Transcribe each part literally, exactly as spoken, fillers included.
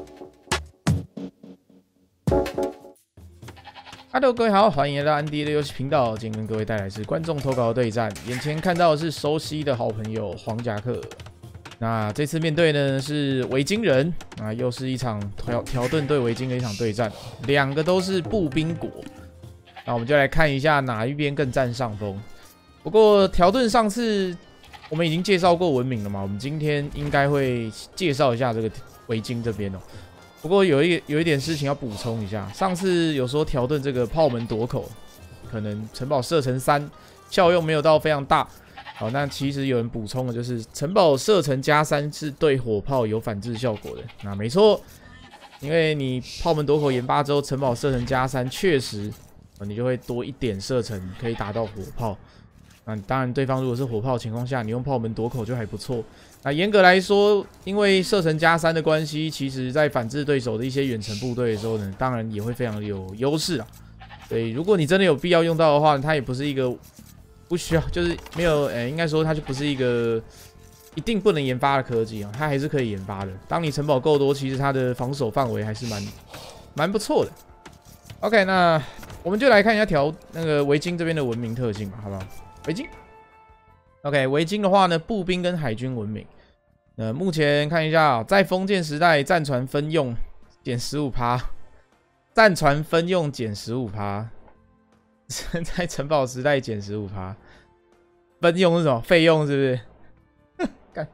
Hello， 各位好，欢迎来到安迪的游戏频道。今天跟各位带来是观众投稿的对战，眼前看到的是熟悉的好朋友黄夹克。那这次面对呢是维京人，啊，又是一场条条顿对维京的一场对战，两个都是步兵国。那我们就来看一下哪一边更占上风。不过条顿上次我们已经介绍过文明了嘛，我们今天应该会介绍一下这个维京这边哦。不过有一有一点事情要补充一下，上次有说条顿这个炮门夺口，可能城堡射程三效用没有到非常大。好，那其实有人补充的就是城堡射程加三是对火炮有反制效果的。那没错，因为你炮门夺口研发之后，城堡射程加三确实，你就会多一点射程可以打到火炮。那当然，对方如果是火炮的情况下，你用炮门夺口就还不错。那严格来说，因为射程加三的关系，其实在反制对手的一些远程部队的时候呢，当然也会非常有优势啦。所以，如果你真的有必要用到的话，它也不是一个不需要，就是没有，呃、欸，应该说它就不是一个一定不能研发的科技啊，它还是可以研发的。当你城堡够多，其实它的防守范围还是蛮蛮不错的。OK， 那我们就来看一下条那个维京这边的文明特性吧，好不好？维京 ，OK， 维京的话呢，步兵跟海军文明。呃，目前看一下、哦，在封建时代，战船分用减 百分之十五， 战船分用减 百分之十五， 在城堡时代减 百分之十五， 分用是什么？费用是不是？干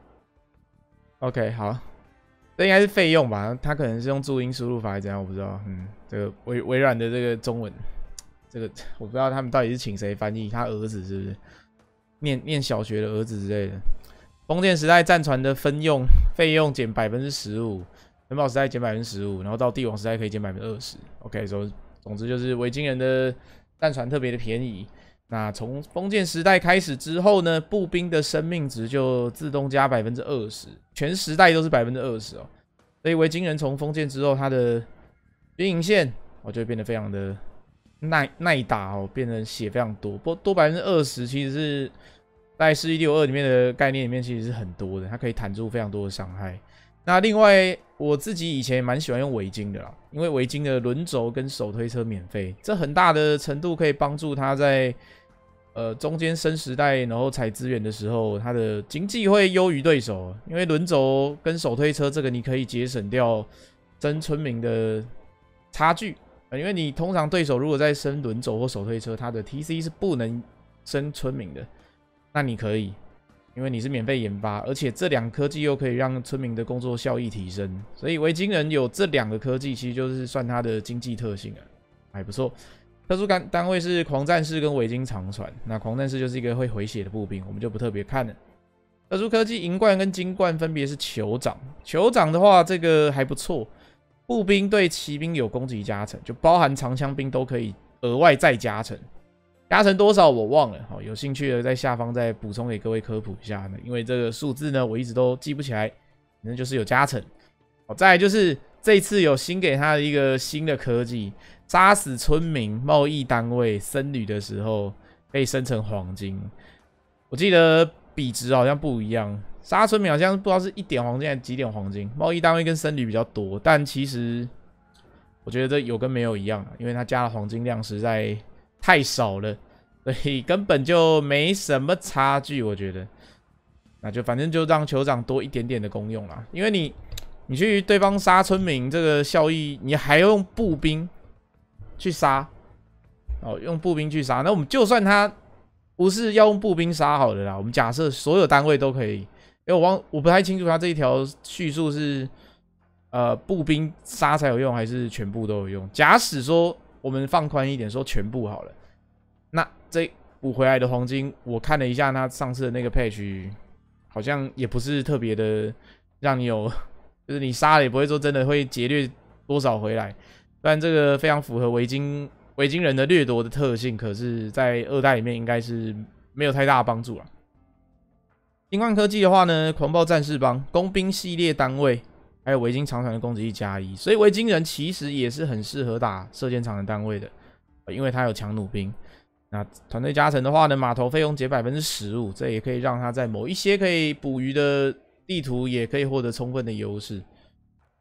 ，OK， 好，这应该是费用吧？他可能是用注音输入法还是怎样，我不知道。嗯，这个微微软的这个中文。这个我不知道他们到底是请谁翻译，他儿子是不是念念小学的儿子之类的？封建时代战船的分用费用减 百分之十五， 城堡时代减 百分之十五， 然后到帝王时代可以减 百分之二十。OK， 总总之就是维京人的战船特别的便宜。那从封建时代开始之后呢，步兵的生命值就自动加 百分之二十， 全时代都是 百分之二十 哦。所以维京人从封建之后，他的军营线哦就会变得非常的。耐耐打哦，变成血非常多，不多 百分之二十， 其实是在世纪六二里面的概念里面，其实是很多的，它可以弹出非常多的伤害。那另外，我自己以前也蛮喜欢用维京的啦，因为维京的轮轴跟手推车免费，这很大的程度可以帮助他在呃中间升时代，然后采资源的时候，他的经济会优于对手，因为轮轴跟手推车这个你可以节省掉征村民的差距。因为你通常对手如果在升轮轴或手推车，它的 T C 是不能升村民的，那你可以，因为你是免费研发，而且这两个科技又可以让村民的工作效益提升，所以维京人有这两个科技，其实就是算它的经济特性了，还不错。特殊单位是狂战士跟维京长船，那狂战士就是一个会回血的步兵，我们就不特别看了。特殊科技银冠跟金冠分别是酋长，酋长的话这个还不错。步兵对骑兵有攻击加成，就包含长枪兵都可以额外再加成，加成多少我忘了，好，有兴趣的在下方再补充给各位科普一下呢，因为这个数字呢我一直都记不起来，反正就是有加成。好，再来就是这一次有新给他的一个新的科技，杀死村民、贸易单位、僧侣的时候可以生成黄金，我记得比值好像不一样。杀村民好像不知道是一点黄金还是几点黄金，贸易单位跟僧侣比较多，但其实我觉得这有跟没有一样，因为它加的黄金量实在太少了，所以根本就没什么差距，我觉得。那就反正就让酋长多一点点的功用啦，因为你你去对方杀村民这个效益，你还用步兵去杀，哦，用步兵去杀，那我们就算他不是要用步兵杀好了啦，我们假设所有单位都可以。因为我忘我不太清楚他这一条叙述是呃步兵杀才有用还是全部都有用。假使说我们放宽一点说全部好了，那这补回来的黄金，我看了一下他上次的那个 patch， 好像也不是特别的让你有，就是你杀了也不会说真的会劫掠多少回来。但这个非常符合维京维京人的掠夺的特性，可是在二代里面应该是没有太大的帮助了。金冠科技的话呢，狂暴战士帮、工兵系列单位，还有维京长船的攻击力加一，所以维京人其实也是很适合打射箭场的单位的，因为他有强弩兵。那团队加成的话呢，码头费用减 百分之十五， 这也可以让他在某一些可以捕鱼的地图也可以获得充分的优势。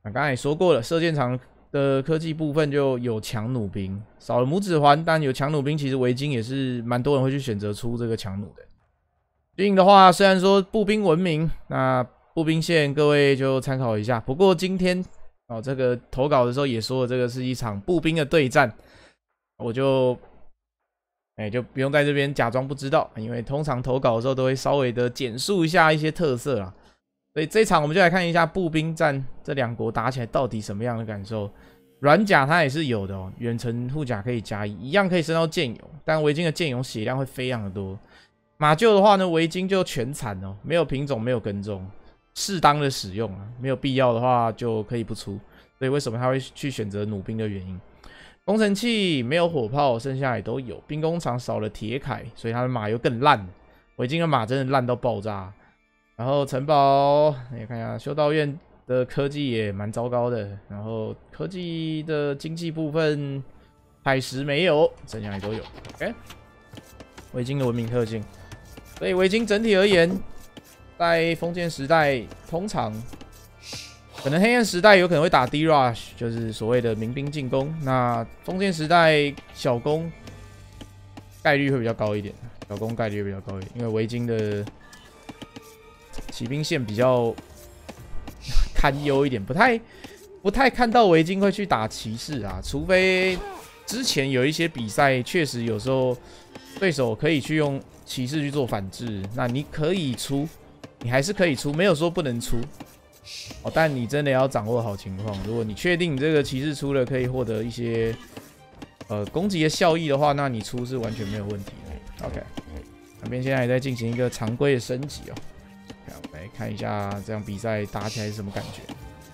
刚才也说过了，射箭场的科技部分就有强弩兵，少了拇指环，但有强弩兵，其实维京也是蛮多人会去选择出这个强弩的。军营的话，虽然说步兵文明，那步兵线各位就参考一下。不过今天哦，这个投稿的时候也说了，这个是一场步兵的对战，我就哎、欸、就不用在这边假装不知道，因为通常投稿的时候都会稍微的简述一下一些特色啦。所以这一场我们就来看一下步兵战这两国打起来到底什么样的感受。软甲它也是有的哦，远程护甲可以加一，一样可以升到剑勇，但维京的剑勇血量会非常的多。马厩的话呢，维京就全残哦，没有品种，没有跟踪，适当的使用啊，没有必要的话就可以不出。所以为什么他会去选择弩兵的原因？工程器没有火炮，剩下也都有。兵工厂少了铁铠，所以他的马又更烂。维京的马真的烂到爆炸。然后城堡，你看一下修道院的科技也蛮糟糕的。然后科技的经济部分，采石没有，剩下也都有。OK， 维京的文明特性。所以维京整体而言，在封建时代，通常可能黑暗时代有可能会打 D rush， 就是所谓的民兵进攻。那封建时代小攻概率会比较高一点，小攻概率会比较高一点，因为维京的骑兵线比较堪忧一点，不太不太看到维京会去打骑士啊，除非之前有一些比赛确实有时候对手可以去用骑士去做反制，那你可以出，你还是可以出，没有说不能出哦，但你真的要掌握好情况。如果你确定你这个骑士出了可以获得一些呃攻击的效益的话，那你出是完全没有问题的。OK， 那边现在也在进行一个常规的升级哦。我们来看一下这场比赛打起来是什么感觉。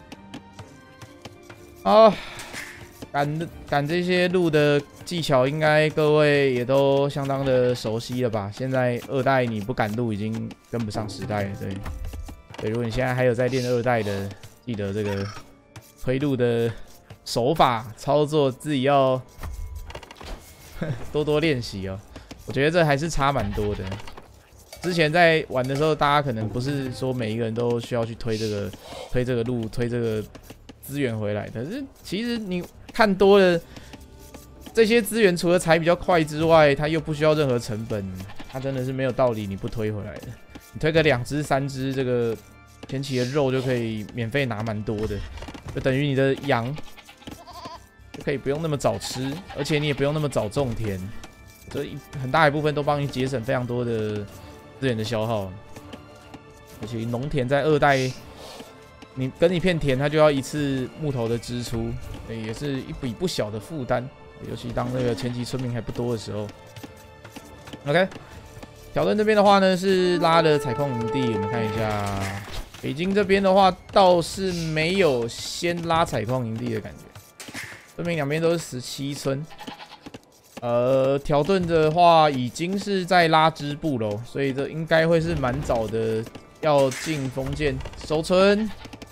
好，赶赶这些路的技巧，应该各位也都相当的熟悉了吧？现在二代你不赶路已经跟不上时代了，对。对，如果你现在还有在练二代的，记得这个推路的手法操作自己要多多练习哦。我觉得这还是差蛮多的。之前在玩的时候，大家可能不是说每一个人都需要去推这个推这个路、推这个资源回来的。可是其实你看多了，这些资源除了踩比较快之外，它又不需要任何成本，它真的是没有道理你不推回来的。你推个两只、三只，这个前期的肉就可以免费拿蛮多的，就等于你的羊就可以不用那么早吃，而且你也不用那么早种田，这很大一部分都帮你节省非常多的资源的消耗。而且农田在二代，你耕一片田，它就要一次木头的支出，也是一笔不小的负担，尤其当那个前期村民还不多的时候。OK。条顿这边的话呢是拉了采矿营地，我们看一下北京这边的话倒是没有先拉采矿营地的感觉，这边两边都是十七村。呃，条顿的话已经是在拉支部喽，所以这应该会是蛮早的要进封建收村，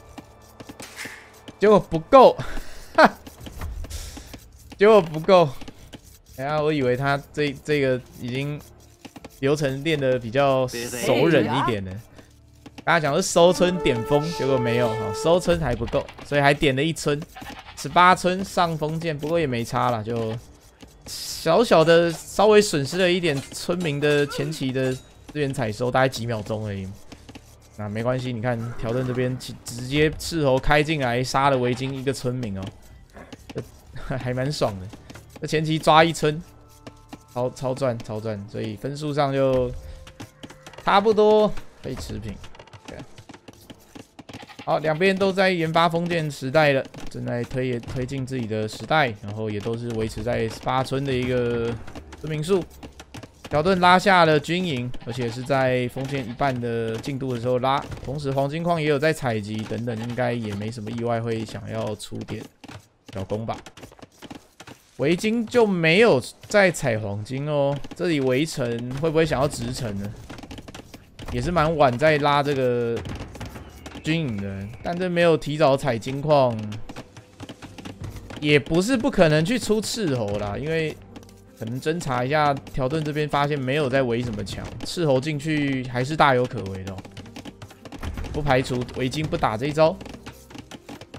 结果不够，哈，结果不够。等下我以为他这这个已经流程练得比较熟稔一点的，大家讲是收村点封，结果没有，收村还不够，所以还点了一村，十八村上封建，不过也没差啦，就小小的稍微损失了一点村民的前期的资源采收，大概几秒钟而已。那没关系，你看条顿这边直接斥候开进来，杀了维京一个村民哦，还蛮爽的。这前期抓一村。超超赚超赚，所以分数上就差不多可以持平。好，两边都在研发封建时代了，正在推推进自己的时代，然后也都是维持在十八村的一个村民数。条顿拉下了军营，而且是在封建一半的进度的时候拉，同时黄金矿也有在采集等等，应该也没什么意外会想要出点小攻吧。维京就没有在采黄金哦，这里围城会不会想要直城呢？也是蛮晚在拉这个军营的，但这没有提早采金矿，也不是不可能去出斥候啦，因为可能侦查一下条顿这边发现没有在围什么墙，斥候进去还是大有可为的哦，不排除维京不打这一招。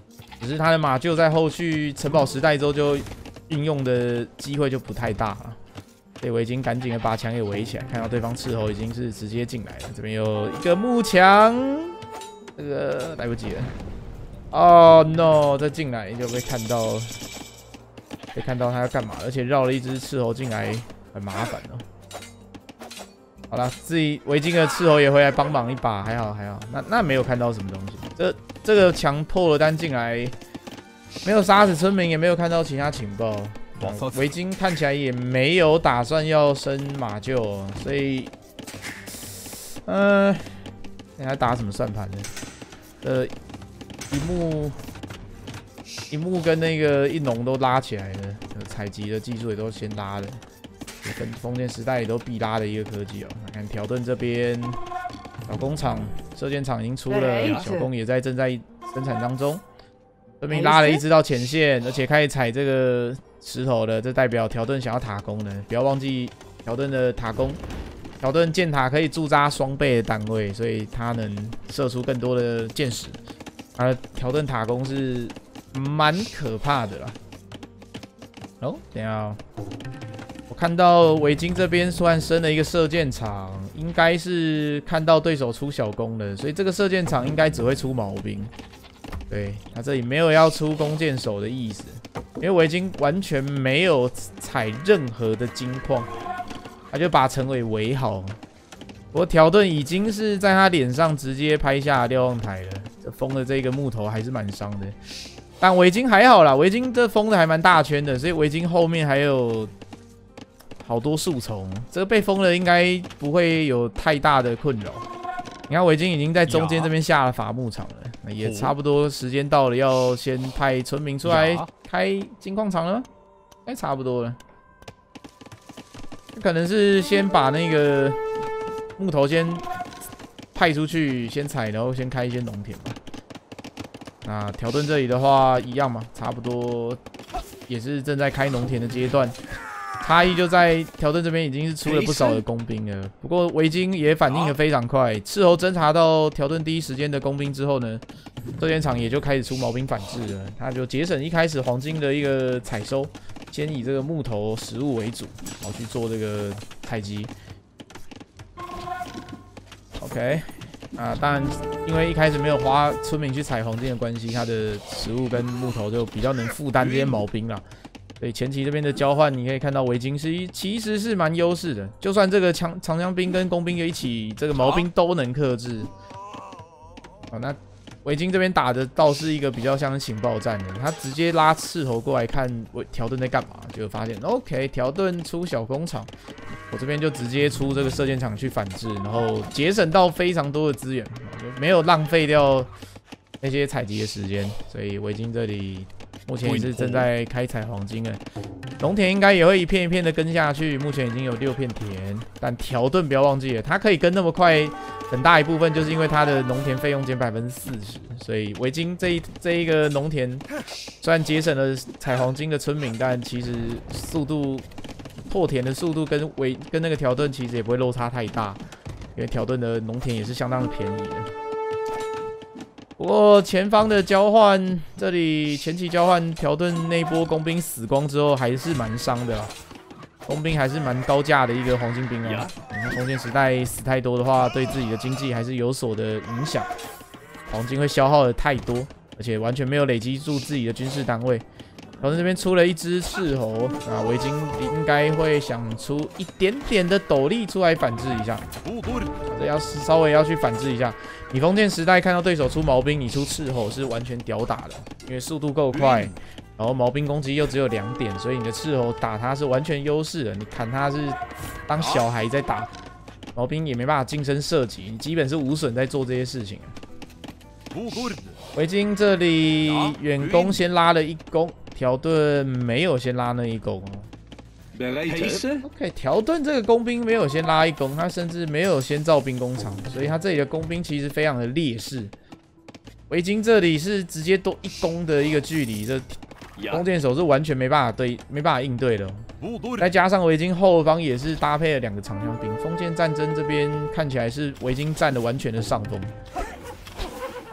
只是他的马厩在后续城堡时代之后就运用的机会就不太大了。所以我已经赶紧的把墙给围起来，看到对方斥候已经是直接进来了。这边有一个木墙，这个来不及了。哦、oh, no！ 这进来就被看到，被看到他要干嘛，而且绕了一只斥候进来，很麻烦哦。好了，自己围巾的斥候也回来帮忙一把，还好还好。那那没有看到什么东西，这这个墙破了单进来，没有杀死村民，也没有看到其他情报。围巾看起来也没有打算要升马厩、哦，所以，嗯、呃，你还打什么算盘呢？呃，一幕一幕跟那个一农都拉起来了，采集的技术也都先拉了，跟封建时代也都必拉的一个科技哦。看条顿这边，小工厂、射箭场已经出了，小工也在正在生产当中。这边拉了一只到前线，而且开始踩这个石头了，这代表条顿想要塔攻呢。不要忘记条顿的塔攻，条顿箭塔可以驻扎双倍的单位，所以它能射出更多的箭矢。而条顿塔攻是蛮可怕的啦。哦，等一下、哦，我看到围巾这边虽然升了一个射箭场，应该是看到对手出小弓了，所以这个射箭场应该只会出毛兵。对，他这里没有要出弓箭手的意思，因为围巾完全没有采任何的金矿，他就把城尾围好。不过条顿已经是在他脸上直接拍下瞭望台了，这封的这个木头还是蛮伤的。但围巾还好啦，围巾这封的还蛮大圈的，所以围巾后面还有好多树丛，这个被封了应该不会有太大的困扰。你看围巾已经在中间这边下了伐木场了。也差不多时间到了，要先派村民出来开金矿场了，应该差不多了。可能是先把那个木头先派出去，先采，然后先开一些农田吧。那条顿这里的话，一样嘛，差不多也是正在开农田的阶段。差异就在条顿这边已经是出了不少的工兵了，不过围巾也反应的非常快。斥候侦查到条顿第一时间的工兵之后呢，射箭场也就开始出毛兵反制了。他就节省一开始黄金的一个采收，先以这个木头食物为主，然后去做这个采集。OK， 啊，当然因为一开始没有花村民去采黄金的关系，他的食物跟木头就比较能负担这些毛兵啦。所以前期这边的交换，你可以看到围巾是其实是蛮优势的，就算这个长长枪兵跟工兵一起，这个毛兵都能克制。好，那围巾这边打的倒是一个比较像情报战的，他直接拉斥候过来看条顿在干嘛，就发现 OK， 条顿出小工厂，我这边就直接出这个射箭场去反制，然后节省到非常多的资源，就没有浪费掉那些采集的时间，所以围巾这里。目前也是正在开采黄金了，农田应该也会一片一片的跟下去。目前已经有六片田，但条顿不要忘记了，它可以跟那么快，很大一部分就是因为它的农田费用减百分之四十，所以围巾这一这一个农田虽然节省了采黄金的村民，但其实速度破田的速度跟围跟那个条顿其实也不会落差太大，因为条顿的农田也是相当的便宜的。不过前方的交换，这里前期交换条顿那一波工兵死光之后，还是蛮伤的啦。工兵还是蛮高价的一个黄金兵啊。封建时代死太多的话，对自己的经济还是有所的影响。黄金会消耗的太多，而且完全没有累积住自己的军事单位。条顿这边出了一只斥候，啊，围巾应该会想出一点点的斗笠出来反制一下。这要稍微要去反制一下。你封建时代看到对手出毛兵，你出斥候是完全屌打的，因为速度够快，然后毛兵攻击又只有两点，所以你的斥候打他是完全优势的。你砍他是当小孩在打，毛兵也没办法近身射击，你基本是无损在做这些事情。围巾这里远攻先拉了一弓，条顿没有先拉那一弓哦。OK， 条顿这个工兵没有先拉一弓，他甚至没有先造兵工厂，所以他这里的工兵其实非常的劣势。围巾这里是直接多一弓的一个距离，这弓箭手是完全没办法对，没办法应对的、哦。再加上围巾后方也是搭配了两个长枪兵，封建战争这边看起来是围巾占了完全的上风。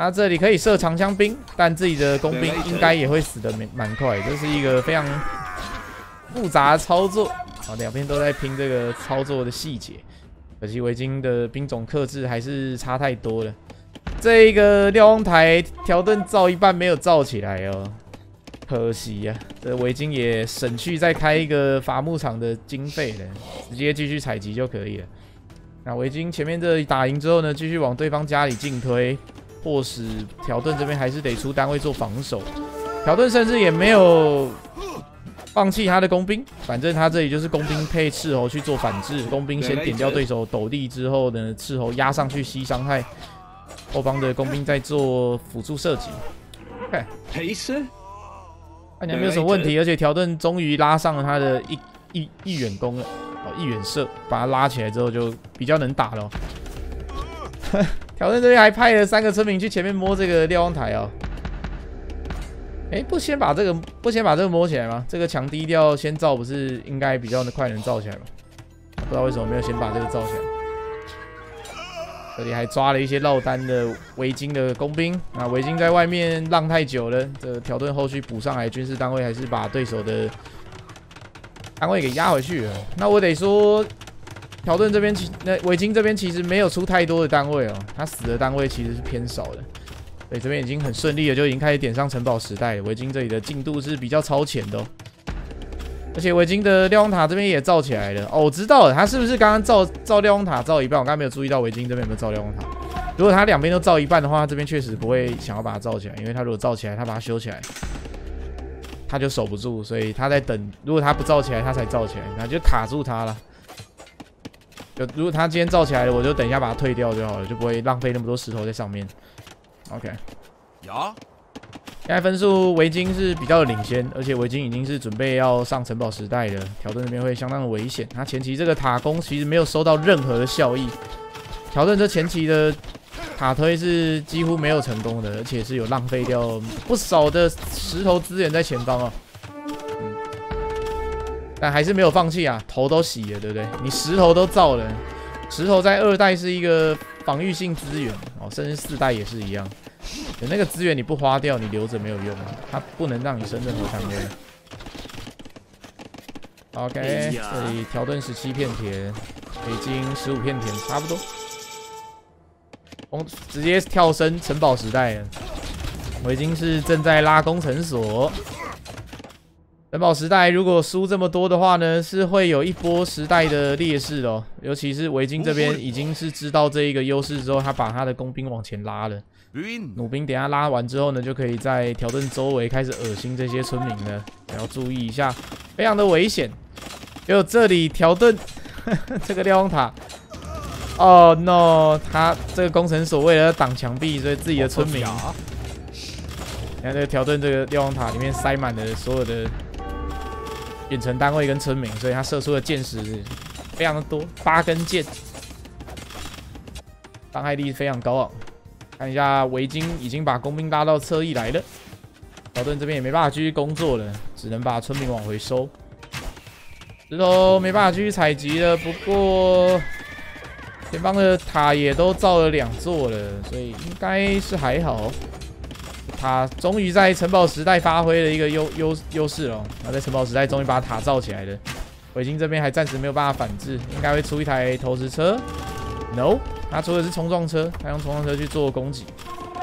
他这里可以射长枪兵，但自己的工兵应该也会死的蛮快。这是一个非常复杂的操作，啊，两边都在拼这个操作的细节。可惜维京的兵种克制还是差太多了。这一个瞭望台条顿造一半没有造起来哦，可惜呀、啊。这维京也省去再开一个伐木场的经费了，直接继续采集就可以了。那维京前面这打赢之后呢，继续往对方家里进推。 迫使条顿这边还是得出单位做防守，条顿甚至也没有放弃他的工兵，反正他这里就是工兵配斥候去做反制，工兵先点掉对手斗笠之后呢，斥候压上去吸伤害，后方的工兵再做辅助射击。OK， 看起来没有什么问题，而且条顿终于拉上了他的一一一远攻了，哦，一远射，把他拉起来之后就比较能打了。条顿这边还派了三个村民去前面摸这个瞭望台哦。哎、欸，不先把这个不先把这个摸起来吗？这个强低调先造不是应该比较快能造起来吗？不知道为什么没有先把这个造起来。这里还抓了一些落单的维京的工兵，那维京在外面浪太久了，这个条顿后续补上来军事单位还是把对手的单位给压回去了。那我得说。 条顿这边其那维京这边其实没有出太多的单位哦，他死的单位其实是偏少的，所以这边已经很顺利了，就已经开始点上城堡时代了。维京这里的进度是比较超前的哦，而且维京的瞭望塔这边也造起来了哦，我知道了，他是不是刚刚造造瞭望塔造一半？我刚刚没有注意到维京这边有没有造瞭望塔。如果他两边都造一半的话，他这边确实不会想要把它造起来，因为他如果造起来，他把它修起来，他就守不住，所以他在等，如果他不造起来，他才造起来，那就卡住他了。 就如果他今天造起来了，我就等一下把它退掉就好了，就不会浪费那么多石头在上面。OK， 呀，现在分数维京是比较领先，而且维京已经是准备要上城堡时代了，条顿那边会相当的危险。他前期这个塔攻其实没有收到任何的效益，条顿这前期的塔推是几乎没有成功的，而且是有浪费掉不少的石头资源在前方哦。 但还是没有放弃啊，头都洗了，对不对？你石头都造了，石头在二代是一个防御性资源哦，甚至四代也是一样。有那个资源你不花掉，你留着没有用，它不能让你升任何单位。OK， 这里条顿十七片田，北京十五片田，差不多。攻直接跳升城堡时代了，我已经是正在拉工程所。 城堡时代如果输这么多的话呢，是会有一波时代的劣势哦。尤其是维京这边已经是知道这一个优势之后，他把他的工兵往前拉了。弩兵等下拉完之后呢，就可以在条顿周围开始恶心这些村民了。要注意一下，非常的危险。就这里条顿这个瞭望塔，哦、oh, no， 他这个工程所为了要挡墙壁，所以自己的村民，你看这个条顿这个瞭望塔里面塞满了所有的。 远程单位跟村民，所以他射出的箭矢非常的多，八根箭，伤害力非常高昂。看一下维京已经把工兵拉到侧翼来了，条顿这边也没办法继续工作了，只能把村民往回收。石头没办法继续采集了，不过前方的塔也都造了两座了，所以应该是还好。 他终于在城堡时代发挥了一个优优优势了，他在城堡时代终于把塔造起来了。维京这边还暂时没有办法反制，应该会出一台投石车。No， 他出的是冲撞车，他用冲撞车去做攻击。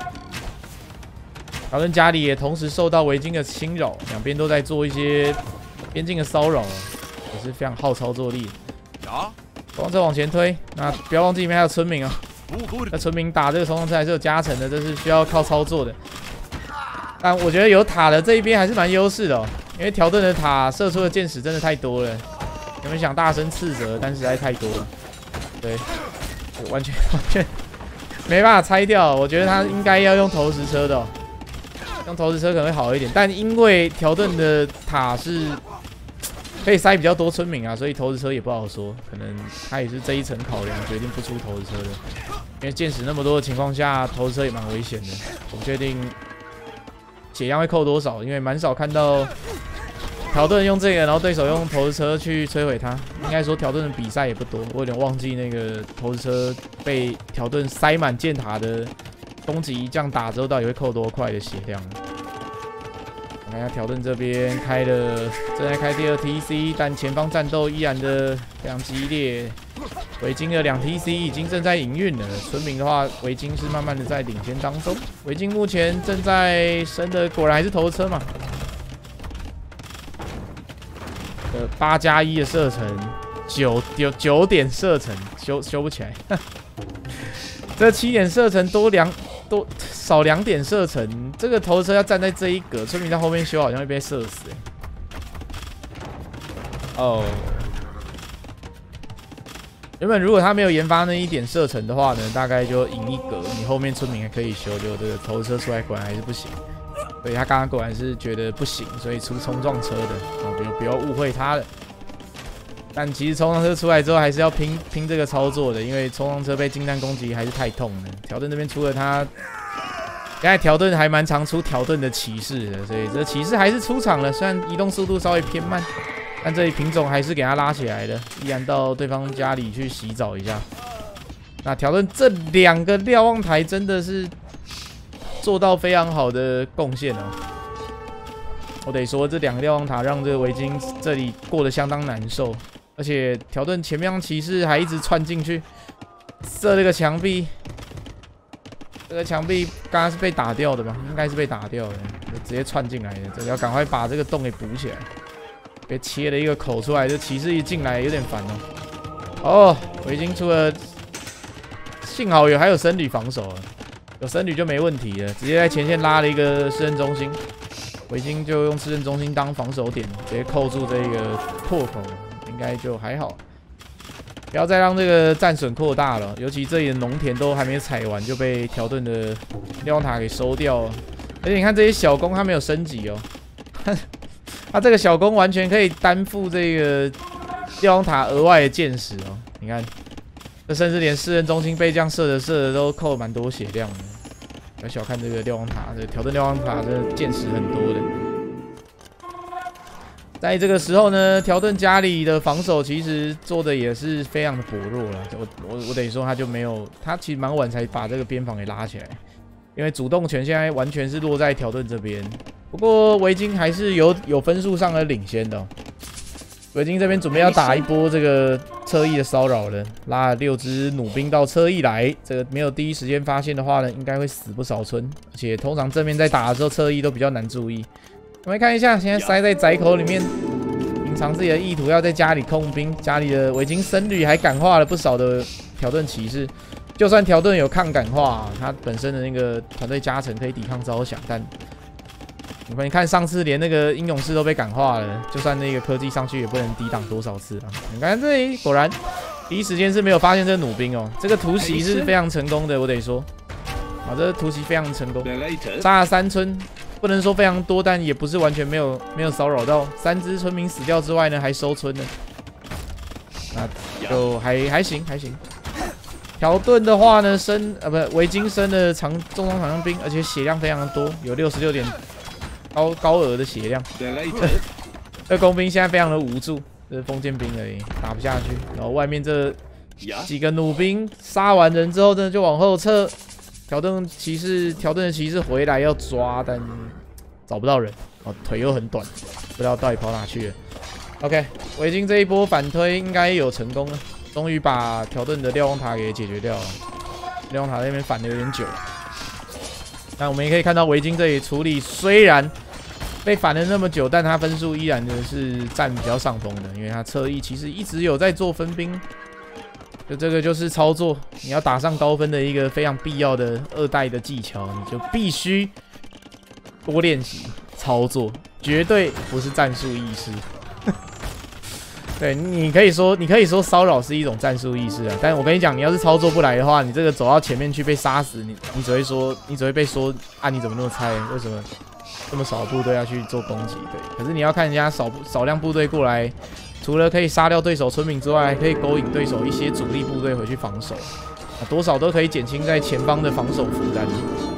条顿家里也同时受到维京的侵扰，两边都在做一些边境的骚扰，也是非常耗操作力。冲撞车往前推，那不要忘记里面还有村民啊。那村民打这个冲撞车还是有加成的，这是需要靠操作的。 但我觉得有塔的这一边还是蛮优势的哦，因为条顿的塔射出的箭矢真的太多了，有没有想大声斥责？但实在太多了，对，完全完全没办法拆掉。我觉得他应该要用投石车的、哦，用投石车可能会好一点。但因为条顿的塔是可以塞比较多村民啊，所以投石车也不好说，可能他也是这一层考量决定不出投石车的。因为箭矢那么多的情况下，投石车也蛮危险的。我不确定。 血量会扣多少？因为蛮少看到条顿用这个，然后对手用投石车去摧毁他。应该说条顿的比赛也不多，我有点忘记那个投石车被条顿塞满箭塔的攻击这样打之后到底会扣多快的血量。我看一下条顿这边开了，正在开第二 T C， 但前方战斗依然的非常激烈。维京的两 T C 已经正在营运了，村民的话，维京是慢慢的在领先当中。维京目前正在升的，果然还是头车嘛。呃，八加一的射程，九九九点射程，修修不起来。这七点射程多两多少两点射程，这个头车要站在这一格，村民在后面修好像会被射死、欸。哦。原本如果他没有研发那一点射程的话呢，大概就赢一格，你后面村民还可以修，就这个头车出来果然还是不行。所以他刚刚果然是觉得不行，所以出冲撞车的，哦，不要不要误会他了。但其实冲撞车出来之后还是要拼拼这个操作的，因为冲撞车被近战攻击还是太痛了。条顿这边出了他，刚才条顿还蛮常出条顿的骑士的，所以这骑士还是出场了，虽然移动速度稍微偏慢。但这里品种还是给他拉起来的，依然到对方家里去洗澡一下。那条顿这两个瞭望台真的是做到非常好的贡献哦。我得说，这两个瞭望塔让这个维京这里过得相当难受，而且条顿前面骑士还一直窜进去射这个墙壁。这个墙壁刚刚是被打掉的吧？应该是被打掉的，直接窜进来的。这个要赶快把这个洞给补起来。被切了一个口出来，这骑士一进来有点烦哦。哦，我已经出了，幸好有还有僧侣防守了，有僧侣就没问题了，直接在前线拉了一个市政中心，维京就用市政中心当防守点，直接扣住这个破口，应该就还好。不要再让这个战损扩大了，尤其这里的农田都还没采完就被条顿的瞭望塔给收掉了，而且你看这些小弓它没有升级哦。他这个小弓完全可以担负这个瞭望塔额外的箭矢哦，你看，这甚至连市政中心被这样射的射的都扣蛮多血量的。不要小看这个瞭望塔，这条顿瞭望塔这箭矢很多的。在这个时候呢，条顿家里的防守其实做的也是非常的薄弱了。我我我得说，他就没有，他其实蛮晚才把这个边防给拉起来，因为主动权现在完全是落在条顿这边。不过维京还是有有分数上的领先的、哦。维京这边准备要打一波这个侧翼的骚扰了，拉了六只弩兵到侧翼来，这个没有第一时间发现的话呢，应该会死不少村。而且通常正面在打的时候，侧翼都比较难注意。我们看一下，现在塞在窄口里面，隐藏自己的意图，要在家里控兵。家里的维京僧侣还感化了不少的条顿骑士。就算条顿有抗感化，他本身的那个团队加成可以抵抗招降，但我们看上次连那个英勇士都被感化了，就算那个科技上去也不能抵挡多少次啊！你看这里果然第一时间是没有发现这个弩兵哦，这个突袭是非常成功的，我得说，啊，这个突袭非常成功，杀了三村，不能说非常多，但也不是完全没有没有骚扰到，三只村民死掉之外呢，还收村了，那就还还行还行。条顿的话呢，升呃不维京升的长重装长枪兵，而且血量非常的多，有六十六点。高高额的血量，这工兵现在非常的无助，这是封建兵而已，打不下去。然后外面这几个弩兵杀完人之后呢，就往后撤。条顿骑士，条顿的骑士回来要抓，但找不到人，哦，腿又很短，不知道到底跑哪去了。OK， 维京这一波反推应该有成功了，终于把条顿的瞭望塔给解决掉了。瞭望塔那边反的有点久。那我们也可以看到维京这里处理虽然被反了那么久，但他分数依然的是占比较上风的，因为他侧翼其实一直有在做分兵，就这个就是操作，你要打上高分的一个非常必要的二代的技巧，你就必须多练习操作，绝对不是战术意识。对，你可以说，你可以说骚扰是一种战术意识啊，但我跟你讲，你要是操作不来的话，你这个走到前面去被杀死，你你只会说，你只会被说啊，你怎么那么菜？为什么这么少的部队要去做攻击？对，可是你要看人家少少量部队过来，除了可以杀掉对手村民之外，还可以勾引对手一些主力部队回去防守，啊，多少都可以减轻在前方的防守负担。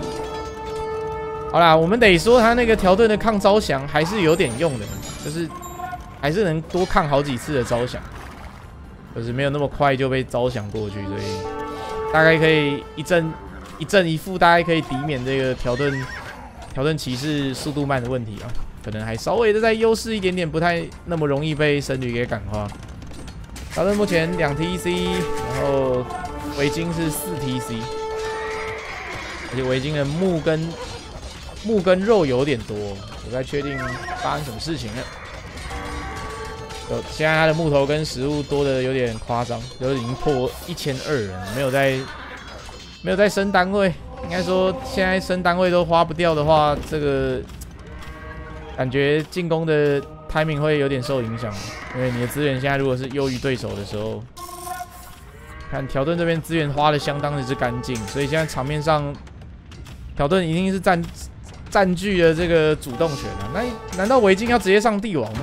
好啦，我们得说他那个条顿的抗招降还是有点用的，就是。还是能多抗好几次的招降，就是没有那么快就被招降过去，所以大概可以一阵一正一负，大概可以抵免这个条顿条顿骑士速度慢的问题啊，可能还稍微的在优势一点点，不太那么容易被僧侣给感化。条顿目前两 T C， 然后维京是四 T C， 而且维京的木跟木跟肉有点多，我不太确定发生什么事情了。有现在他的木头跟食物多的有点夸张，都已经破一千二了，没有在没有在升单位。应该说，现在升单位都花不掉的话，这个感觉进攻的 timing 会有点受影响，因为你的资源现在如果是优于对手的时候，看条顿这边资源花的相当的之干净，所以现在场面上条顿一定是占占据了这个主动权啊。那难道维京要直接上帝王吗？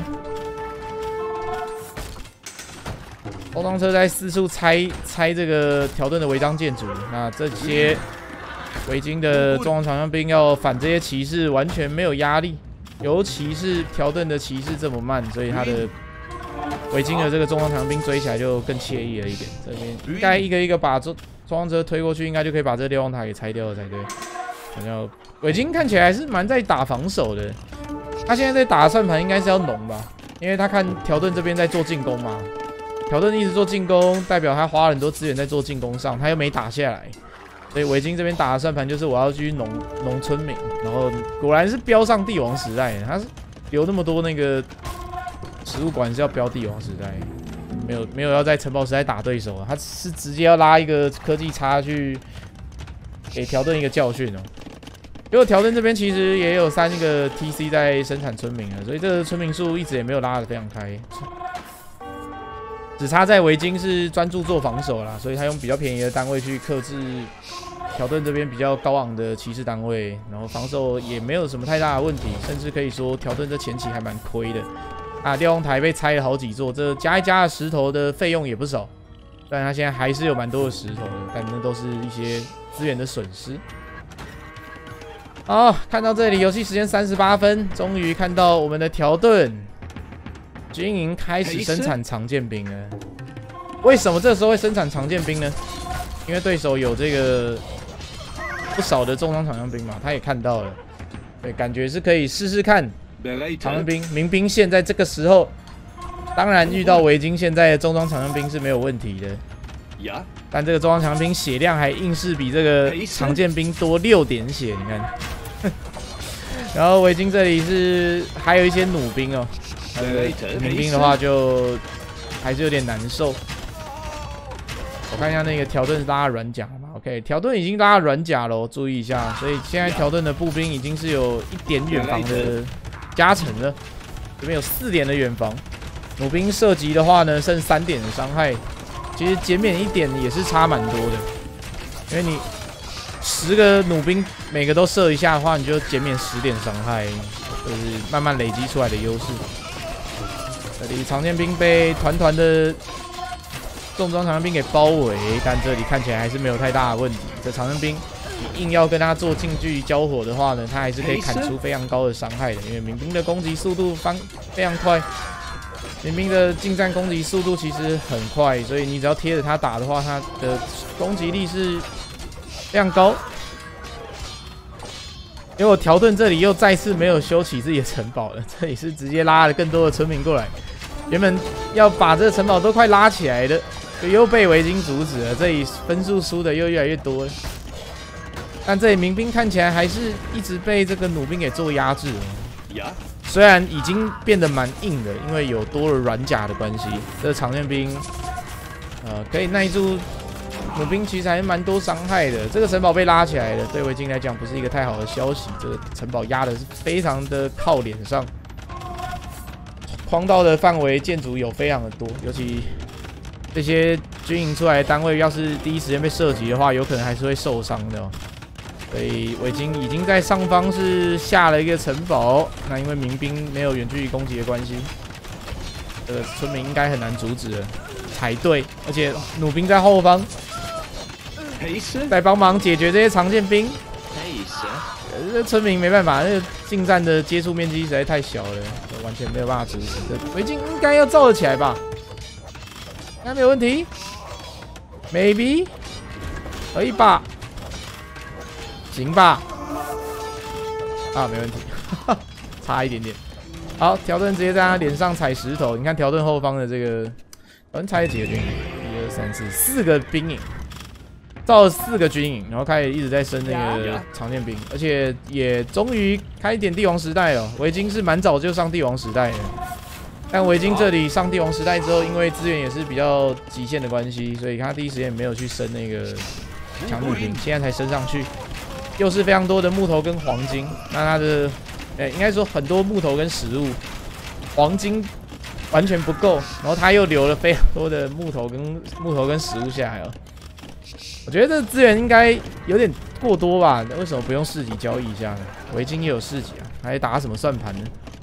包装车在四处拆拆这个条顿的违章建筑，那这些维京的中王长枪兵要反这些骑士完全没有压力，尤其是条顿的骑士这么慢，所以他的维京的这个中王长兵追起来就更惬意了一点。这边应该一个一个把中中王车推过去，应该就可以把这个瞭望塔给拆掉了才对。然后维京看起来还是蛮在打防守的，他现在在打的算盘应该是要浓吧，因为他看条顿这边在做进攻嘛。条顿一直做进攻，代表他花了很多资源在做进攻上，他又没打下来，所以维京这边打的算盘就是我要去农农村民，然后果然是标上帝王时代，他是留那么多那个食物馆是要标帝王时代，没有没有要在城堡时代打对手啊，他是直接要拉一个科技差去给条顿一个教训哦。结果条顿这边其实也有三个 T C 在生产村民了，所以这个村民数一直也没有拉得非常开。只差在维京是专注做防守啦，所以他用比较便宜的单位去克制条顿这边比较高昂的骑士单位，然后防守也没有什么太大的问题，甚至可以说条顿这前期还蛮亏的啊。瞭望台被拆了好几座，这加一加的石头的费用也不少，虽然他现在还是有蛮多的石头的，但那都是一些资源的损失。好，看到这里，游戏时间三十八分，终于看到我们的条顿军营开始生产长剑兵了。为什么这时候会生产长剑兵呢？因为对手有这个不少的重装长枪兵嘛，他也看到了，对，感觉是可以试试看长枪兵、民兵线在这个时候，当然遇到维京现在的重装长枪兵是没有问题的。但这个重装长枪兵血量还硬是比这个长剑兵多六点血，你看。然后维京这里是还有一些弩兵哦。民兵的话就还是有点难受。我看一下那个条顿是拉软甲嘛 ，OK， 条顿已经拉软甲了，注意一下。所以现在条顿的步兵已经是有一点远防的加成了，这边有四点的远防。弩兵射击的话呢，剩三点的伤害，其实减免一点也是差蛮多的。因为你十个弩兵每个都射一下的话，你就减免十点伤害，就是慢慢累积出来的优势。这里长剑兵被团团的重装长剑兵给包围，但这里看起来还是没有太大的问题。这长剑兵你硬要跟他做近距离交火的话呢，他还是可以砍出非常高的伤害的，因为民兵的攻击速度方非常快，民兵的近战攻击速度其实很快，所以你只要贴着他打的话，他的攻击力是非常高。结果条顿这里又再次没有修起自己的城堡了，这里是直接拉了更多的村民过来，原本要把这个城堡都快拉起来的，就又被维京阻止了。这里分数输的又越来越多了，但这里民兵看起来还是一直被这个弩兵给做压制了。虽然已经变得蛮硬的，因为有多了软甲的关系，这个长剑兵呃可以耐住。弩兵其实还蛮多伤害的，这个城堡被拉起来了，对维京来讲不是一个太好的消息。这个城堡压的是非常的靠脸上，框道的范围建筑有非常的多，尤其这些军营出来的单位，要是第一时间被射击的话，有可能还是会受伤的哦。所以维京已经在上方是下了一个城堡，那因为民兵没有远距离攻击的关系，这个村民应该很难阻止了才对，而且弩兵在后方。在帮忙解决这些长剑兵，这村民没办法，那个近战的接触面积实在太小了，完全没有办法阻止。维京应该要造得起来吧？应该没有问题 ，maybe 可以吧？ 行吧？啊，没问题，差一点点。好，条顿直接在他脸上踩石头。你看条顿后方的这个，条顿踩了几个军营？一二三四，四个兵营，造了四个军营，然后开始一直在升那个长剑兵，而且也终于开点帝王时代了。维京是蛮早就上帝王时代的，但维京这里上帝王时代之后，因为资源也是比较极限的关系，所以他第一时间没有去升那个强弩兵，现在才升上去。又是非常多的木头跟黄金，那他的，哎，应该说很多木头跟食物，黄金完全不够，然后他又留了非常多的木头跟木头跟食物下来了。我觉得这个资源应该有点过多吧？为什么不用市集交易一下呢？维京也有市集啊，还打什么算盘呢？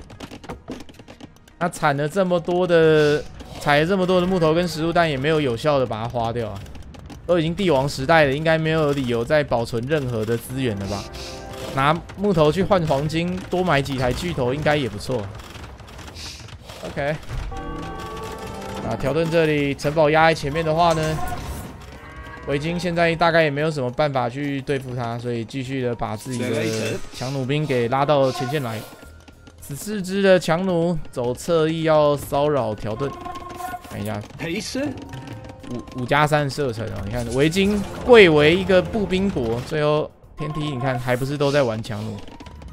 他产了这么多的，采了这么多的木头跟食物，但也没有有效的把它花掉啊。都已经帝王时代了，应该没有理由再保存任何的资源了吧？拿木头去换黄金，多买几台巨头应该也不错。OK， 那条顿这里城堡压在前面的话呢，维京现在大概也没有什么办法去对付他，所以继续的把自己的强弩兵给拉到前线来。十四支的强弩走侧翼要骚扰条顿，看一下。五五加三射程哦，你看维京贵为一个步兵国，最后天梯你看还不是都在玩强弩？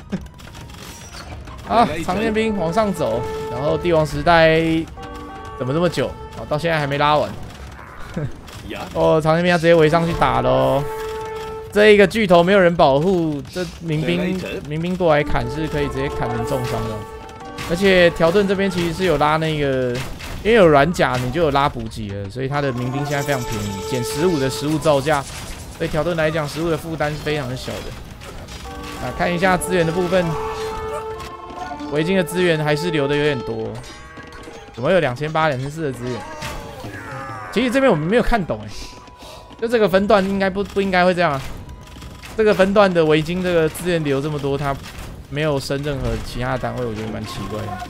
啊，长剑兵往上走，然后帝王时代怎么这么久？哦，到现在还没拉完。哦，长剑兵要直接围上去打喽！这一个巨头没有人保护，这民兵民兵过来砍是可以直接砍成重伤的。而且条顿这边其实是有拉那个。因为有软甲，你就有拉补给了，所以他的民兵现在非常便宜，减十五的食物造价，对条顿来讲，食物的负担是非常的小的。啊，看一下资源的部分，维京的资源还是留的有点多，怎么有两千八、两千四的资源？其实这边我们没有看懂哎，就这个分段应该不不应该会这样啊？这个分段的维京这个资源留这么多，它没有升任何其他的单位，我觉得蛮奇怪的。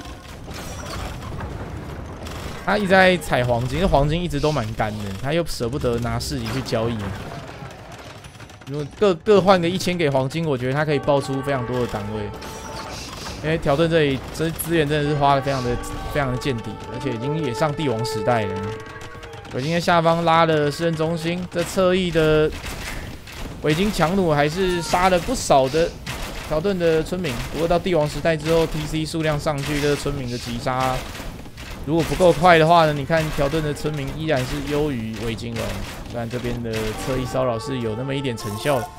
他一直在采黄金，因为黄金一直都蛮干的，他又舍不得拿市集去交易。如果各各换个一千给黄金，我觉得他可以爆出非常多的单位。因为条顿这里这资源真的是花的非常的非常的见底，而且已经也上帝王时代了。维京在下方拉了市政中心，这侧翼的维京强弩还是杀了不少的条顿的村民。不过到帝王时代之后 ，T C 数量上去，这个村民的击杀。如果不够快的话呢？你看条顿的村民依然是优于维京哦，虽然这边的侧翼骚扰是有那么一点成效的。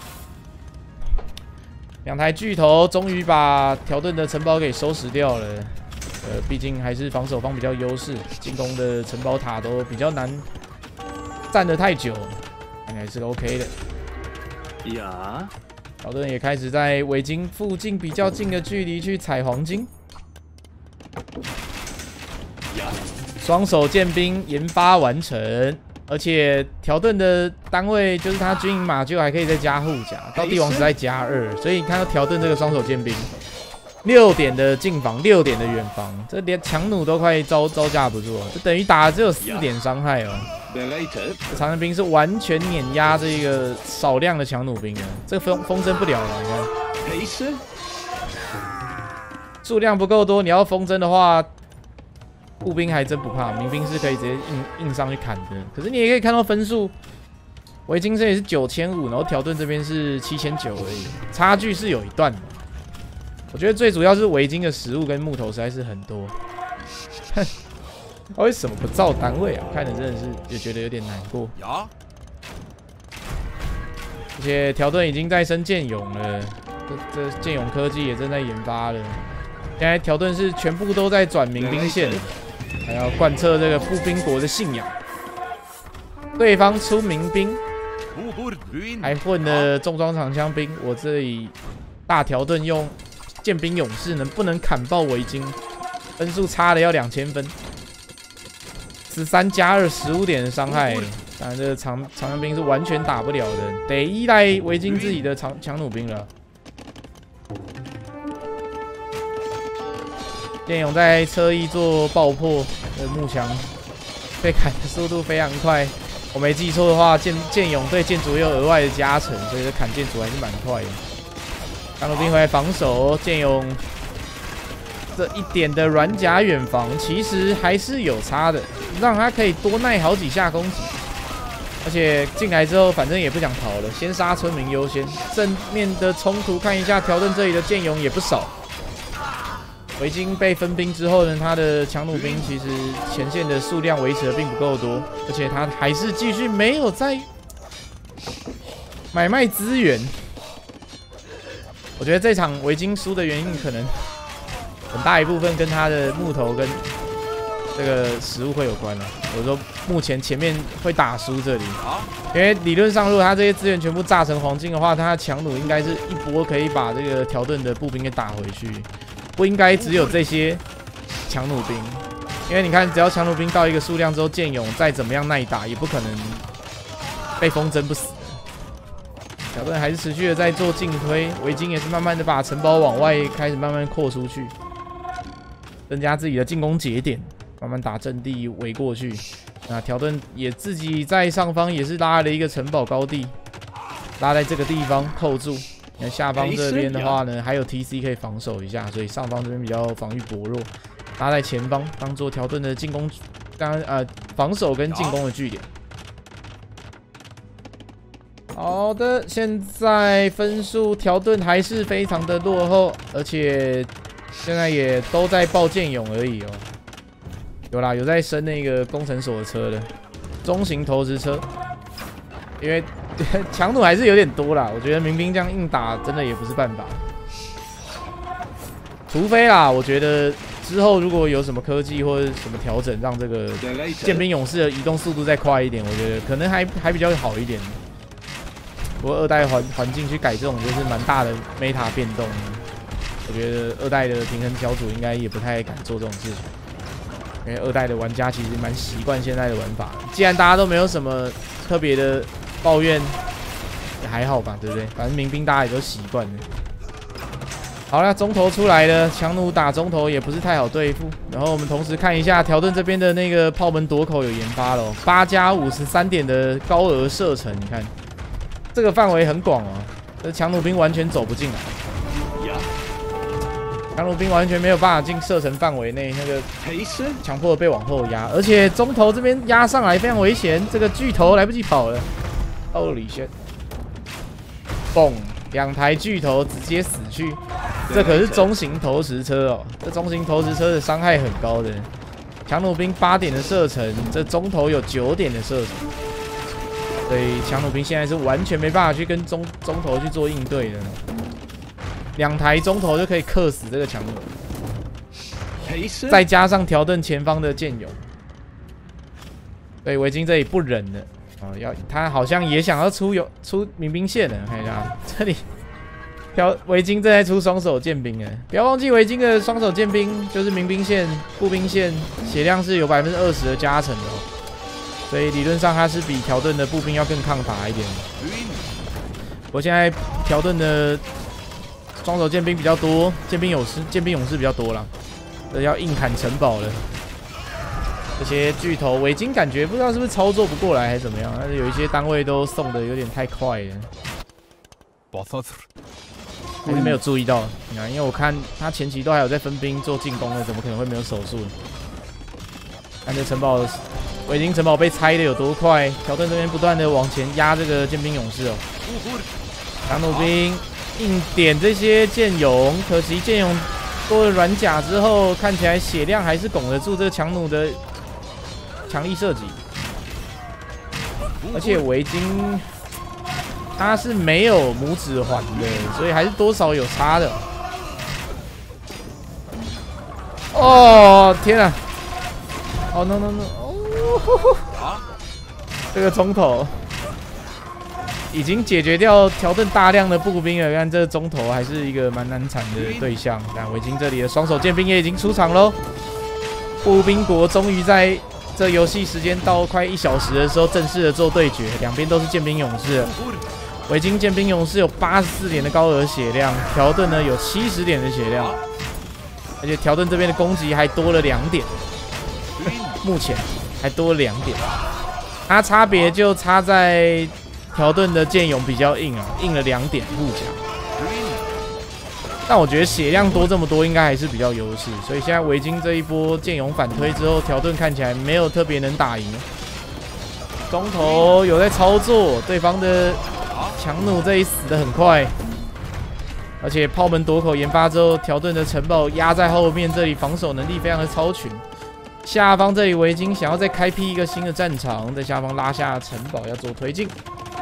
两台巨头终于把条顿的城堡给收拾掉了。呃，毕竟还是防守方比较优势，进攻的城堡塔都比较难站得太久，看起来是 OK 的。呀，条顿也开始在维京附近比较近的距离去采黄金。双手剑兵研发完成，而且条顿的单位就是他军营马厩还可以再加护甲，到帝王时代加二，所以你看到条顿这个双手剑兵，六点的近防，六点的远防，这连强弩都快招招架不住了，这等于打了只有四点伤害哦。这长剑兵是完全碾压这个少量的强弩兵的，这个风风筝不了了，你看，数量不够多，你要风筝的话。步兵还真不怕，民兵是可以直接硬硬上去砍的。可是你也可以看到分数，维京这里是九千五，然后条顿这边是七千九而已，差距是有一段的。我觉得最主要是维京的食物跟木头实在是很多。他为什么不造单位啊？看着真的是也觉得有点难过。而且条顿已经在升剑勇了，这这剑勇科技也正在研发了。现在条顿是全部都在转民兵线。还要贯彻这个步兵国的信仰。对方出民兵，还混了重装长枪兵。我这里大条顿用剑兵勇士能不能砍爆维京？分数差了要两千分，十三加二，十五点的伤害。当然，这个长长枪兵是完全打不了的，得依赖维京自己的长强弩兵了。剑勇在侧翼做爆破的木墙，被砍的速度非常快， 我没记错的话，剑剑勇对剑主有额外的加成，所以这砍剑主还是蛮快的。强弩兵回来防守，剑勇这一点的软甲远防其实还是有差的，让他可以多耐好几下攻击。而且进来之后，反正也不想逃了，先杀村民优先。正面的冲突看一下，条顿这里的剑勇也不少。维京被分兵之后呢，他的强弩兵其实前线的数量维持的并不够多，而且他还是继续没有在买卖资源。我觉得这场维京输的原因可能很大一部分跟他的木头跟这个食物会有关了。我说目前前面会打输这里，因为理论上如果他这些资源全部炸成黄金的话，他的强弩应该是一波可以把这个条顿的步兵给打回去。不应该只有这些强弩兵，因为你看，只要强弩兵到一个数量之后，剑勇再怎么样耐打，也不可能被风筝不死。条顿还是持续的在做进推，维京也是慢慢的把城堡往外开始慢慢扩出去，增加自己的进攻节点，慢慢打阵地围过去。那条顿也自己在上方也是拉了一个城堡高地，拉在这个地方扣住。那下方这边的话呢，还有 T C 可以防守一下，所以上方这边比较防御薄弱，拉在前方当做条顿的进攻，当然呃防守跟进攻的据点。好的，现在分数条顿还是非常的落后，而且现在也都在报剑勇而已哦。有啦，有在升那个工程所的车的中型投掷车，因为强弩还是有点多啦，我觉得民兵这样硬打真的也不是办法。除非啦，我觉得之后如果有什么科技或者什么调整，让这个剑兵勇士的移动速度再快一点，我觉得可能还还比较好一点。不过二代环环境去改这种就是蛮大的 meta 变动，我觉得二代的平衡小组应该也不太敢做这种事情，因为二代的玩家其实蛮习惯现在的玩法。既然大家都没有什么特别的抱怨，也还好吧，对不对？反正民兵大家也都习惯了。好了，中投出来了，强弩打中投也不是太好对付。然后我们同时看一下条顿这边的那个炮门夺口有研发了，八加五十三点的高额射程，你看这个范围很广哦，这强弩兵完全走不进来。强弩兵完全没有办法进射程范围内，那个强迫被往后压，而且中投这边压上来非常危险，这个巨头来不及跑了。Holy shit！ 嘣，两台巨头直接死去，这可是中型投石车哦，这中型投石车的伤害很高的。强弩兵八点的射程，这中投有九点的射程，所以强弩兵现在是完全没办法去跟中中投去做应对的。两台中投就可以克死这个强弩，再加上条顿前方的剑勇，对维京这里不忍了啊、哦，要他好像也想要出有出民兵线了，看一下这里，条维京正在出双手剑兵哎，不要忘记维京的双手剑兵就是民兵线、步兵线血量是有百分之二十的加成的、哦，所以理论上它是比条顿的步兵要更抗打一点。我现在条顿的双手剑兵比较多，剑兵勇士剑兵勇士比较多啦，这要硬砍城堡了。这些巨头维京感觉不知道是不是操作不过来还是怎么样，但是有一些单位都送的有点太快了。我是没有注意到，你看，因为我看他前期都还有在分兵做进攻的，怎么可能会没有手速？看这城堡，维京城堡被拆的有多快？条顿这边不断的往前压这个剑兵勇士哦，强弩兵。硬点这些剑勇，可惜剑勇多了软甲之后，看起来血量还是拱得住这个强弩的强力射击。而且维京它是没有拇指环的，所以还是多少有差的。哦天啊！哦 no no no！ 哦，这个中投。已经解决掉条顿大量的步兵了，看这中投还是一个蛮难缠的对象。但维京这里的双手剑兵也已经出场喽。步兵国终于在这游戏时间到快一小时的时候正式的做对决，两边都是剑兵勇士。维京剑兵勇士有八十四点的高额血量，条顿呢有七十点的血量，而且条顿这边的攻击还多了两点，目前还多了两点。 它差别就差在条顿的剑勇比较硬啊，硬了两点护甲。但我觉得血量多这么多，应该还是比较优势。所以现在维京这一波剑勇反推之后，条顿看起来没有特别能打赢。中投有在操作，对方的强弩这一死得很快，而且炮门夺口研发之后，条顿的城堡压在后面，这里防守能力非常的超群。下方这里维京想要再开辟一个新的战场，在下方拉下城堡要做推进。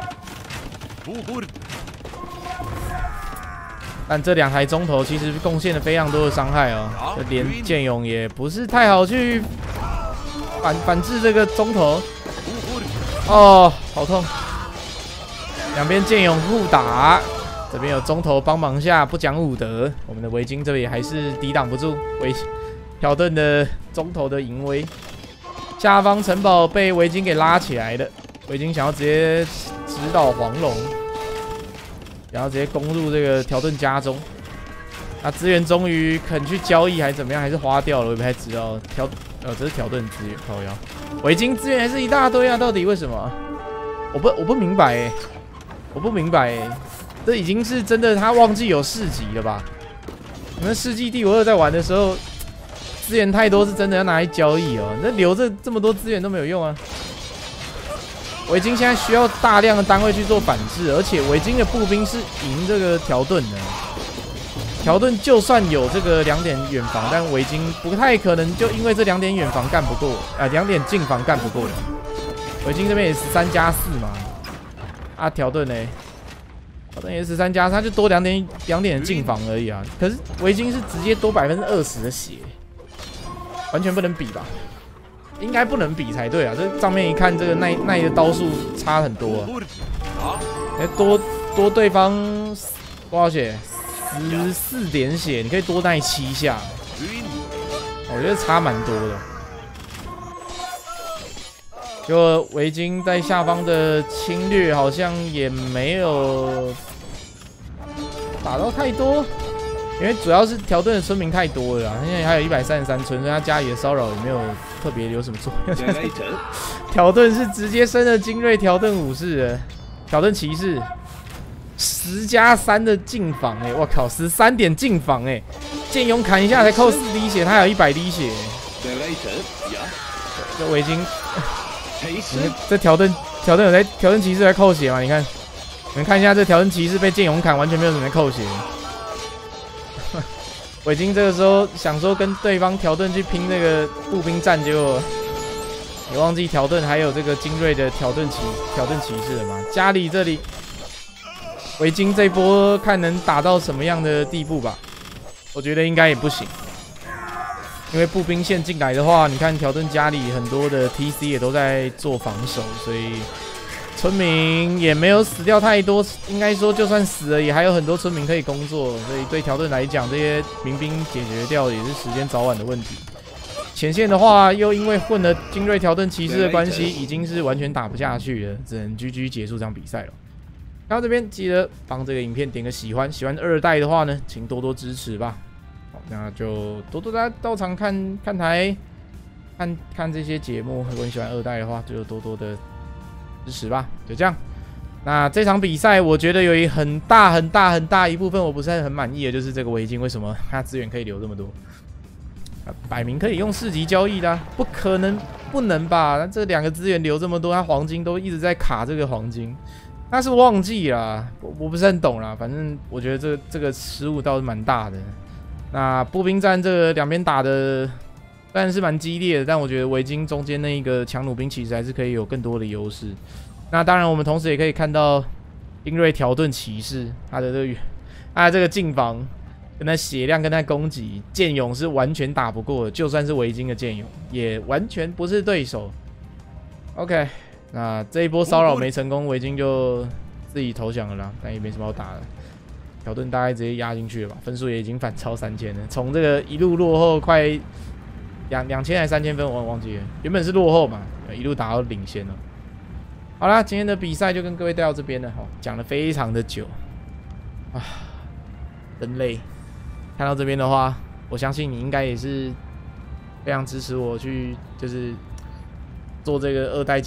但这两台中投其实贡献了非常多的伤害哦，这连剑勇也不是太好去反反制这个中投。哦，好痛！两边剑勇互打，这边有中投帮忙下，不讲武德，我们的维京这里还是抵挡不住维条顿的中投的淫威。下方城堡被维京给拉起来了，维京想要直接直捣黄龙。然后直接攻入这个条顿家中，那资源终于肯去交易还是怎么样，还是花掉了，我也不太知道。条呃，这是条顿资源，靠腰，维京资源还是一大堆啊，到底为什么？我不我不明白哎、欸，我不明白哎、欸，这已经是真的他忘记有市集了吧？你们世纪帝国二在玩的时候，资源太多是真的要拿来交易哦，那留着这么多资源都没有用啊。维京现在需要大量的单位去做反制，而且维京的步兵是赢这个条顿的。条顿就算有这个两点远防，但维京不太可能就因为这两点远防干不过，啊，两点近防干不过。维京这边也十三加四嘛，啊，条顿呢？条顿也十三加四，他就多两点两点的近防而已啊。可是维京是直接多百分之二十的血，完全不能比吧？应该不能比才对啊！这上面一看，这个耐耐的刀数差很多、啊，哎，多多对方多少血？十四点血，你可以多耐七下，我觉得差蛮多的。就维京在下方的侵略好像也没有打到太多。因为主要是条顿的村民太多了啦，现在还有一百三十三村，所以他家里的骚扰也没有特别有什么作用。条顿是直接升了精锐条顿武士了，条顿骑士十加三的近防哎、欸，我靠，十三点近防哎、欸，剑勇砍一下才扣四滴血，他还有一百滴血、欸。这维京，这条顿条顿有在条顿骑士在扣血吗？你看，你们看一下这条顿骑士被剑勇砍，完全没有什么在扣血。维京这个时候想说跟对方条顿去拼这个步兵战，结果也忘记条顿还有这个精锐的条顿骑条顿骑士了嘛？家里这里维京这波看能打到什么样的地步吧？我觉得应该也不行，因为步兵线进来的话，你看条顿家里很多的 T C 也都在做防守，所以村民也没有死掉太多，应该说就算死了，也还有很多村民可以工作，所以对条顿来讲，这些民兵解决掉也是时间早晚的问题。前线的话，又因为混了精锐条顿骑士的关系，已经是完全打不下去了，只能 G G 结束这场比赛了。然后这边记得帮这个影片点个喜欢，喜欢二代的话呢，请多多支持吧。好，那就多多大家到场看看台，看看这些节目。如果你喜欢二代的话，就多多的支持吧，就这样。那这场比赛，我觉得有一很大很大很大一部分我不是很满意的，就是这个维京为什么他资源可以留这么多？啊，摆明可以用市集交易的、啊，不可能不能吧？那这两个资源留这么多，他黄金都一直在卡这个黄金，那是忘记啦，我我不是很懂啦。反正我觉得这个这个失误倒是蛮大的。那步兵战这个两边打的当然是蛮激烈的，但我觉得维京中间那一个强弩兵其实还是可以有更多的优势。那当然，我们同时也可以看到英瑞条顿骑士他的这个他的这个进防跟他血量跟他攻击，剑勇是完全打不过的，就算是维京的剑勇也完全不是对手。OK， 那这一波骚扰没成功，维京就自己投降了啦，但也没什么好打的。条顿大概直接压进去了吧，分数也已经反超三千了，从这个一路落后快两两千还三千分，我忘记了，原本是落后嘛，一路打到领先了。好啦，今天的比赛就跟各位带到这边了，讲了非常的久啊，真累。看到这边的话，我相信你应该也是非常支持我去，就是做这个二代。